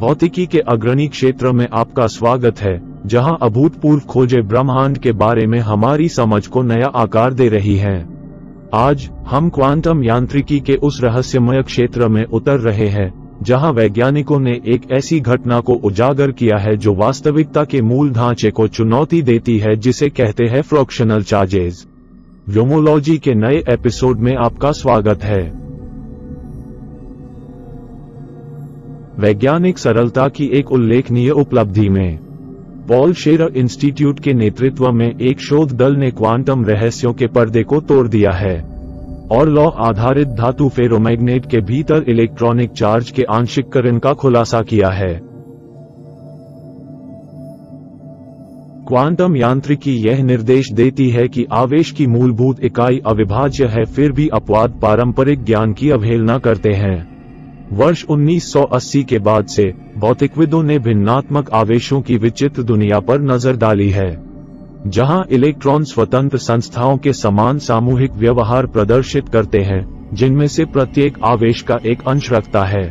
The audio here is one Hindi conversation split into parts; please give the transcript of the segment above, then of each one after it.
भौतिकी के अग्रणी क्षेत्र में आपका स्वागत है, जहां अभूतपूर्व खोजें ब्रह्मांड के बारे में हमारी समझ को नया आकार दे रही हैं। आज हम क्वांटम यांत्रिकी के उस रहस्यमय क्षेत्र में उतर रहे हैं, जहां वैज्ञानिकों ने एक ऐसी घटना को उजागर किया है जो वास्तविकता के मूल ढांचे को चुनौती देती है, जिसे कहते हैं फ्रैक्शनल चार्जेस। व्योमोलॉजी के नए एपिसोड में आपका स्वागत है। वैज्ञानिक सरलता की एक उल्लेखनीय उपलब्धि में पॉल शेरर इंस्टीट्यूट के नेतृत्व में एक शोध दल ने क्वांटम रहस्यों के पर्दे को तोड़ दिया है और लॉ आधारित धातु फेरोमैग्नेट के भीतर इलेक्ट्रॉनिक चार्ज के आंशिककरण का खुलासा किया है। क्वांटम यांत्रिकी यह निर्देश देती है कि आवेश की मूलभूत इकाई अविभाज्य है, फिर भी अपवाद पारंपरिक ज्ञान की अवहेलना करते हैं। वर्ष 1980 के बाद से भौतिकविदों ने भिन्नात्मक आवेशों की विचित्र दुनिया पर नजर डाली है, जहां इलेक्ट्रॉन स्वतंत्र संस्थाओं के समान सामूहिक व्यवहार प्रदर्शित करते हैं, जिनमें से प्रत्येक आवेश का एक अंश रखता है।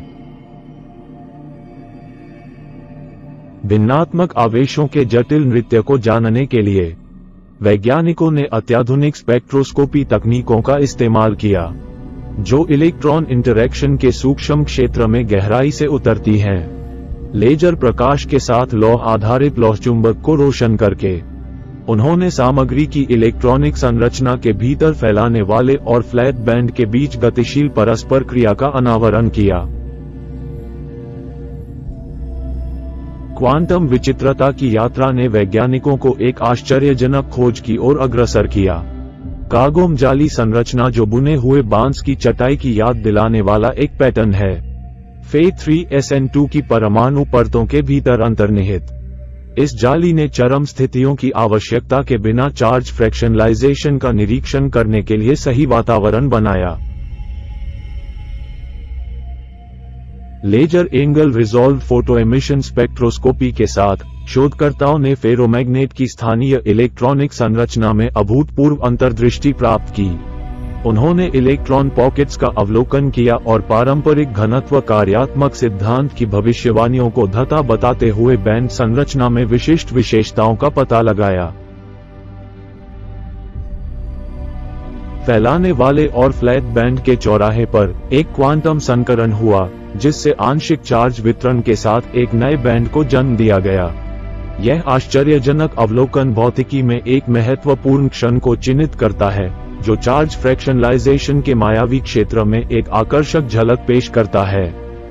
भिन्नात्मक आवेशों के जटिल नृत्य को जानने के लिए वैज्ञानिकों ने अत्याधुनिक स्पेक्ट्रोस्कोपी तकनीकों का इस्तेमाल किया, जो इलेक्ट्रॉन इंटरैक्शन के सूक्ष्म क्षेत्र में गहराई से उतरती हैं। लेजर प्रकाश के साथ लौह आधारित लौह चुंबक को रोशन करके उन्होंने सामग्री की इलेक्ट्रॉनिक संरचना के भीतर फैलाने वाले और फ्लैट बैंड के बीच गतिशील परस्पर क्रिया का अनावरण किया। क्वांटम विचित्रता की यात्रा ने वैज्ञानिकों को एक आश्चर्यजनक खोज की ओर अग्रसर किया। कागोम जाली संरचना, जो बुने हुए बांस की चटाई की याद दिलाने वाला एक पैटर्न है, Fe3SN2 की परमाणु परतों के भीतर अंतर्निहित। इस जाली ने चरम स्थितियों की आवश्यकता के बिना चार्ज फ्रैक्शनलाइजेशन का निरीक्षण करने के लिए सही वातावरण बनाया। Laser angle resolve photo emission spectroscopy के साथ शोधकर्ताओं ने फेरोमैग्नेट की स्थानीय इलेक्ट्रॉनिक संरचना में अभूतपूर्व अंतर्दृष्टि प्राप्त की। उन्होंने इलेक्ट्रॉन पॉकेट्स का अवलोकन किया और पारंपरिक घनत्व कार्यात्मक सिद्धांत की भविष्यवाणियों को धता बताते हुए बैंड संरचना में विशिष्ट विशेषताओं का पता लगाया। फैलाने वाले और फ्लैट बैंड के चौराहे पर एक क्वांटम संकरण हुआ, जिससे आंशिक चार्ज वितरण के साथ एक नए बैंड को जन्म दिया गया। यह आश्चर्यजनक अवलोकन भौतिकी में एक महत्वपूर्ण क्षण को चिन्हित करता है, जो चार्ज फ्रैक्शनलाइजेशन के मायावी क्षेत्र में एक आकर्षक झलक पेश करता है।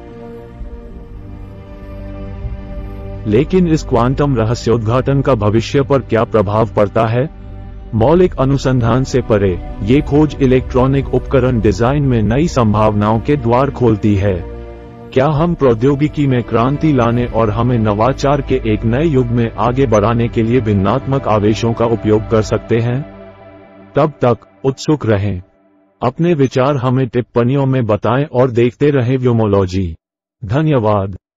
लेकिन इस क्वांटम रहस्योद्घाटन का भविष्य पर क्या प्रभाव पड़ता है? मौलिक अनुसंधान से परे, ये खोज इलेक्ट्रॉनिक उपकरण डिजाइन में नई संभावनाओं के द्वार खोलती है। क्या हम प्रौद्योगिकी में क्रांति लाने और हमें नवाचार के एक नए युग में आगे बढ़ाने के लिए भिन्नात्मक आवेशों का उपयोग कर सकते हैं? तब तक उत्सुक रहें। अपने विचार हमें टिप्पणियों में बताएं और देखते रहें व्योमोलॉजी। धन्यवाद।